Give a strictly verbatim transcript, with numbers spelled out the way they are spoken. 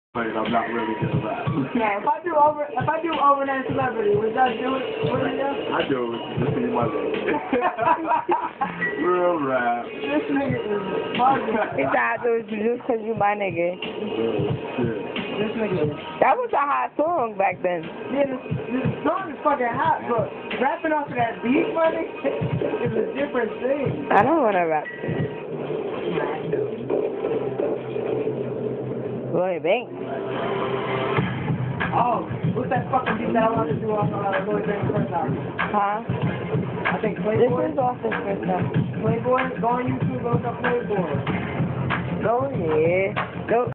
Like, I'm not really gonna rap. Yeah, if I do over, if I do overnight celebrity, would y'all do it? Would you do? I do it just to be my nigga. Real rap. This nigga is bugging. He said I do it just because you my nigga. Real shit. This nigga is. That was a hot song back then. Yeah, this, this song is fucking hot, but rapping off of that beat, money, is a different thing. I don't want to rap. Lloyd Banks. Oh, what's that fucking beat that I want to do off uh, Lloyd Banks' first album? Huh? I think This Playboy. is off his first album. Playboy. Go on YouTube, look up Playboy. Go ahead. Go.